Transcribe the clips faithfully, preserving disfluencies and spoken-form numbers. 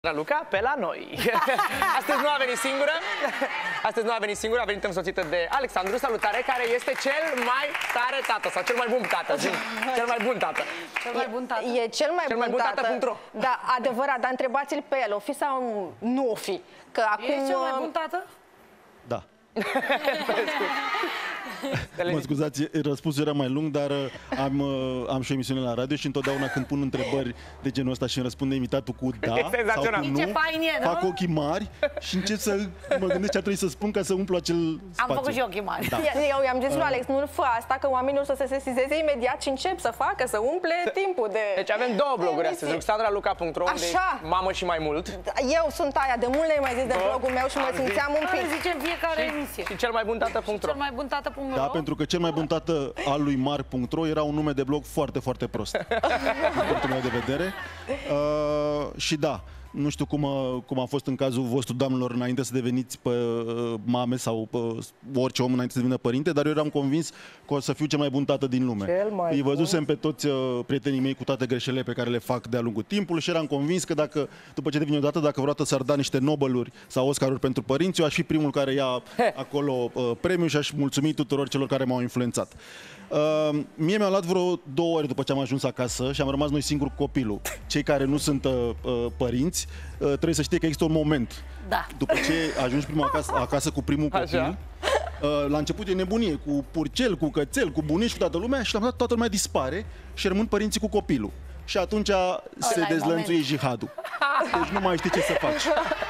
Luca pe la noi. Astăzi nu a venit singură. Astăzi nu a venit singură, a venit însoțită de Alexandru, salutare, care este cel mai tare tată sau cel mai bun tată. Zi. Cel mai bun tată. Cel mai bun tată. E cel mai, cel bun, mai bun tată. tată. Da, adevărat, dar întrebați-l pe el, o fi sau nu o fi? Că acum... E cel mai bun tată? Da. Mă scuzați, răspunsul era mai lung, dar am, am și o emisiune la radio și întotdeauna când pun întrebări de genul ăsta și îmi răspunde invitatul cu da sau cu nu, fac ochii mari și încep să mă gândesc ce ar trebui să spun ca să umplu acel spațiu. Am făcut și ochii mari. Da. Eu i-am zis lui Alex, nu fă asta, că oamenii o să se sesizeze imediat și încep să facă, să umple timpul de... Deci avem două bloguri astăzi, Alexandra Luca punct ro, unde mamă și mai mult. Eu sunt aia, de mult le-ai mai zis de blogul meu și mă simțeam un pic. Zicem fiecare emisie. Și cel mai bun tată punct ro. Cel mai bun tată punct ro. Da, pentru că cel mai bun tată al lui Marc punct ro era un nume de blog foarte, foarte prost. Din punctul meu de vedere. Uh, și da, nu știu cum a, cum a fost în cazul vostru, doamnelor, înainte să deveniți pe, uh, mame sau pe, orice om înainte să devină părinte, dar eu eram convins că o să fiu cel mai bun tată din lume. Îi văzusem pe toți uh, prietenii mei cu toate greșelile pe care le fac de-a lungul timpului și eram convins că dacă, după ce devin odată, dacă vreodată s-ar da niște Nobeluri sau Oscaruri pentru părinți, eu aș fi primul care ia acolo uh, premiul și aș mulțumi tuturor celor care m-au influențat. Uh, mie mi-au luat vreo două ore după ce am ajuns acasă și am rămas noi singur cu copilul. Cei care nu sunt uh, părinți uh, trebuie să știe că există un moment. Da. După ce ajungi prima acasă, acasă cu primul copil, uh, la început e nebunie, cu purcel, cu cățel, cu bunici, cu toată lumea și la un dat toată lumea dispare și rămân părinții cu copilul. Și atunci se dezlănțuie jihadul. Deci nu mai știi ce să faci.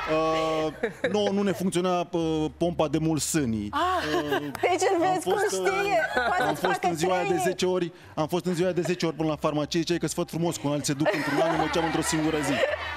Uh, nu, nu ne funcționa uh, pompa de mult sânii. Ah, uh, deci îl vezi cum știe. Uh, am fost în ziua de zece ori, am fost în ziua de zece ori până la farmacie, cei că sfăt frumos, cu alții se duc într-un an, mă duceam într-o singură zi.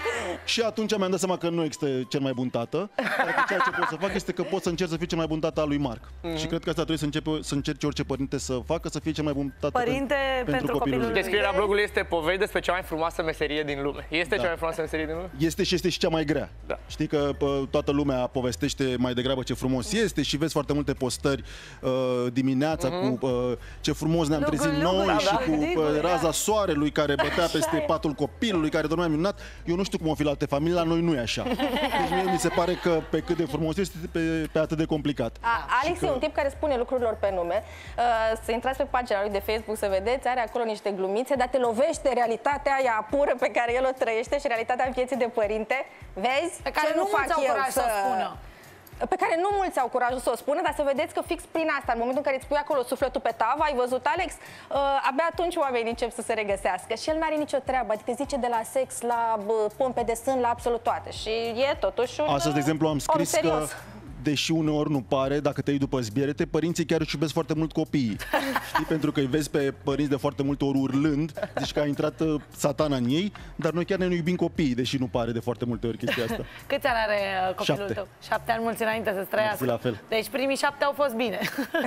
Și atunci mi-am dat seama că nu există cel mai bun tată, dar că ceea ce pot să fac este că pot să încerc să fiu cel mai bun tată al lui Marc. Mm-hmm. Și cred că asta trebuie să, începe, să încerce orice părinte să facă, să fie cel mai bun tată Părinte pentru, pentru copilul lui. Descrierea blogului este povesti despre cea mai frumoasă meserie din lume. Este da. cea mai frumoasă meserie din lume? Este și este și cea mai grea. Da. Știi că pă, toată lumea povestește mai degrabă ce frumos este și vezi foarte multe postări uh, dimineața mm-hmm. cu uh, ce frumos ne-am trezit noi da, și da. cu uh, raza soarelui care bătea peste patul copilului, care dormea minunat. Eu nu știu cum o fi la alte familii, la noi nu e așa. Deci mie mi se pare că pe cât de frumos este, pe, pe atât de complicat. A, Alex că... e un tip care spune lucrurilor pe nume. Uh, să intrați pe pagina lui de Facebook să vedeți, are acolo niște glumițe, dar te lovește realitatea aia pură pe care el o trăiește și realitatea vieții de părinte. Vezi? Pe care ce nu, nu fac au eu curaj să o spună. Pe care nu mulți au curajul să o spună, dar să vedeți că fix prin asta, în momentul în care îți pui acolo sufletul pe tavă, ai văzut, Alex, uh, abia atunci oamenii încep să se regăsească. Și el n-are nicio treabă, adică zice de la sex, la bă, pompe de sân, la absolut toate. Și e totuși un Astăzi, de exemplu, am scris că, deși uneori nu pare, dacă te iei după zbierete, părinții chiar își iubesc foarte mult copiii. Știi? Pentru că îi vezi pe părinți de foarte multe ori urlând, zici că a intrat uh, satana în ei, dar noi chiar ne iubim copiii, deși nu pare de foarte multe ori chestia asta. Câți ani are uh, copilul Șapte. tău? Șapte ani, mulți înainte să-ți trăiască. La fel. Deci primii șapte au fost bine.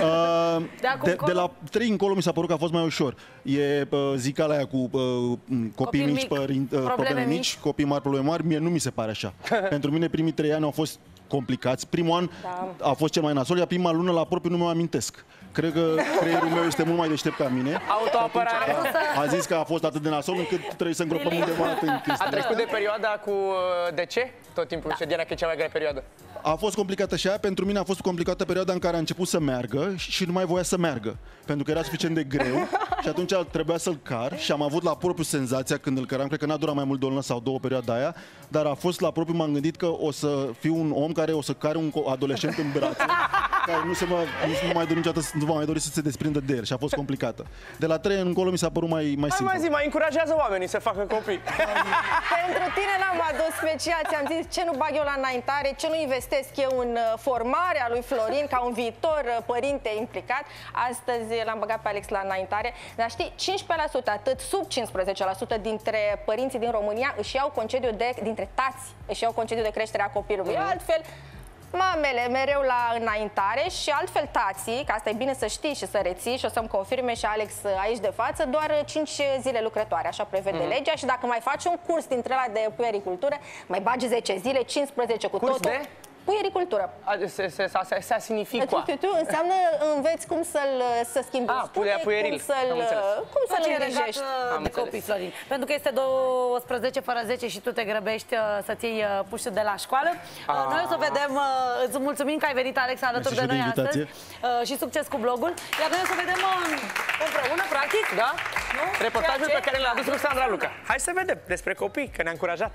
Uh, de, de, de la trei încolo mi s-a părut că a fost mai ușor. E uh, zicala aia cu uh, copii, copii mici, mic, părin, uh, probleme mici, mici, copii mari, probleme mari, mie nu mi se pare așa. Pentru mine primii trei ani au fost complicați. Primul an da. a fost cel mai nasol, iar prima lună la propriu nu mă amintesc. Cred că creierul meu este mult mai deștept ca mine. Autoapărare. Da, a zis că a fost atât de nasol încât trebuie să îngropăm undeva în chestia. A trecut de perioada cu de ce? Tot timpul da. ședea că e cea mai grea perioadă. A fost complicată și aia. Pentru mine a fost complicată perioada în care a început să meargă și nu mai voia să meargă. Pentru că era suficient de greu și atunci trebuia să-l car și am avut la propriu senzația când îl căram, cred că n-a durat mai mult de o lună sau două perioada aia, dar a fost la propriu, m-am gândit că o să fiu un om care o să care un adolescent în brațe, care nu se va, nu mai dori niciodată, nu va mai dori să se desprindă de el și a fost complicată. De la trei ani încolo mi s-a părut mai, mai simplu. Mai zi, mai încurajează oamenii să facă copii. Pentru tine l-am adus special, ți-am zis ce nu bag eu la înaintare, ce nu investesc eu în formarea lui Florin ca un viitor părinte implicat. Astăzi l-am băgat pe Alex la înaintare, dar știi, cincisprezece la sută, atât sub cincisprezece la sută dintre părinții din România își iau concediu de, dintre tați, își iau concediu de creștere a copilului. Mm-hmm. Altfel, mamele mereu la înaintare și altfel tații, că asta e bine să știi și să reții și o să-mi confirme și Alex aici de față, doar cinci zile lucrătoare, așa prevede mm-hmm. legea și dacă mai faci un curs dintre ăla de puericultură, mai bagi zece zile, cincisprezece cu curs totul. De? Puericultură. Ça signifie quoi? Înseamnă înveți cum să-l să schimbi ah, spute, pueril. cum să-l cum să-l îngrijești. De copii, Florin. Pentru că este douăsprezece fără zece și tu te grăbești să-ți iei pușul de la școală. Ah. Noi o să vedem, îți mulțumim că ai venit, Alex, alături de noi astăzi și succes cu blogul. Iar noi o să vedem împreună, practic, da? Nu? Reportajul pe care l-a adus Ruxandra Luca. Hai să vedem despre copii, că ne-a încurajat.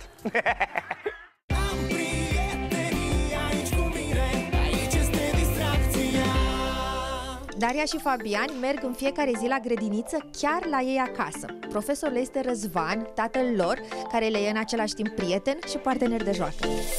Daria și Fabian merg în fiecare zi la grădiniță, chiar la ei acasă. Profesorul este Răzvan, tatăl lor, care le e în același timp prieten și partener de joacă.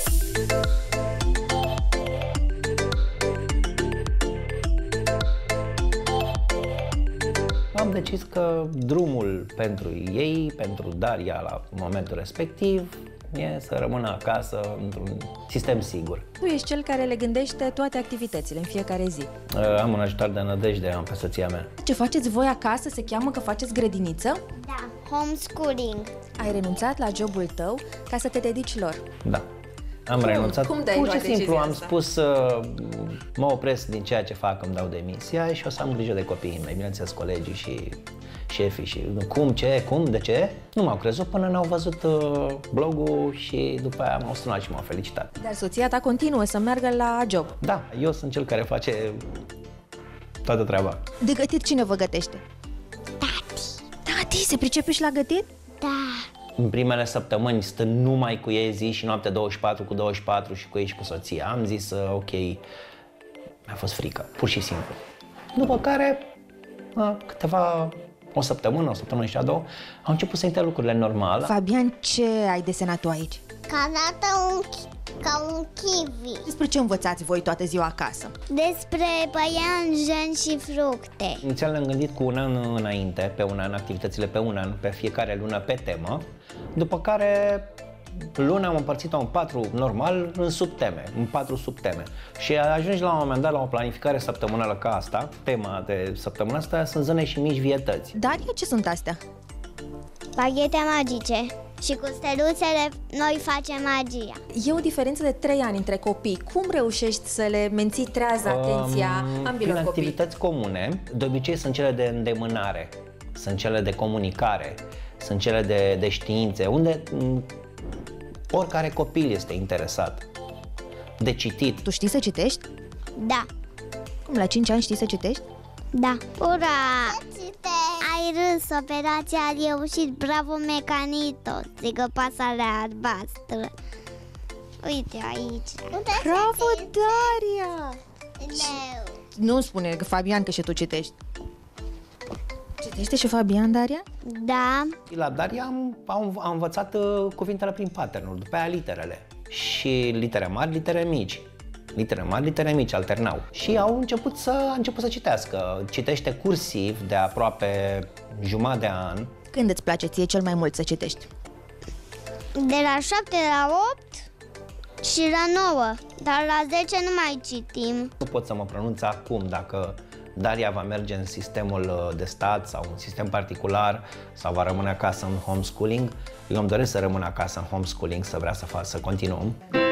Am decis că drumul pentru ei, pentru Daria la momentul respectiv, e să rămână acasă într-un sistem sigur. Tu ești cel care le gândește toate activitățile în fiecare zi. Am un ajutor de nădejde, am pe soția mea. Ce faceți voi acasă se cheamă că faceți grădiniță? Da, homeschooling. Ai renunțat la jobul tău ca să te dedici lor? Da. Am cum? renunțat. Cum Pur și simplu am asta? spus uh, mă opresc din ceea ce fac, îmi dau demisia și o să am grijă de copiii mei, bineînțeles colegii și șefii și cum, ce, cum, de ce. Nu m-au crezut până n-au văzut uh, blogul și după aia m-au sunat și m-au felicitat. Dar soția ta continuă să meargă la job? Da, eu sunt cel care face toată treaba. De gătit cine vă gătește? Tati. Tati, se pricepe și la gătit? Da. În primele săptămâni, stând numai cu ei zi și noapte douăzeci și patru cu douăzeci și patru și cu ei și cu soția, am zis, ok, mi-a fost frică, pur și simplu. După care, a, câteva, o săptămână, o săptămână și a două, au început să intre lucrurile normal. Fabian, ce ai desenat tu aici? Că arată un, ca un kiwi. Despre ce învățați voi toată ziua acasă? Despre păianjen și fructe. Inițial ne-am gândit cu un an înainte, pe un an, activitățile pe un an, pe fiecare lună pe temă, după care luna am împărțit-o în patru normal, în subteme, în patru subteme. Și ajungi la un moment dat la o planificare săptămânală ca asta, tema de săptămâna asta sunt zone și mici vietăți. Daria, ce sunt astea? Baghete magice. Și cu steluțele noi facem magia. E o diferență de trei ani între copii. Cum reușești să le menții trează atenția um, ambilor copii? Activități comune, de obicei sunt cele de îndemânare, sunt cele de comunicare, sunt cele de, de științe, unde m, oricare copil este interesat. De citit. Tu știi să citești? Da. Cum, la cinci ani știi să citești? Da. Ura! Ai râs, operația a reușit, bravo Mecanito, strigă pasărea albastră. Uite aici. Bravo, Daria! Nu spune că Fabian că și tu citești. Citește și Fabian, Daria? Da. La Daria am, am, am învățat uh, cuvintele prin pattern-uri, după aia literele. Și litere mari, litere mici. Litere mari, litere mici alternau. Și au început să, a început să citească. Citește cursiv de aproape jumătate de an. Când îți place ție cel mai mult să citești? De la șapte la opt și la nouă. Dar la zece nu mai citim. Nu pot să mă pronunț acum dacă Daria va merge în sistemul de stat sau în sistem particular sau va rămâne acasă în homeschooling. Eu îmi doresc să rămân acasă în homeschooling, să vrea să fac, să continuăm.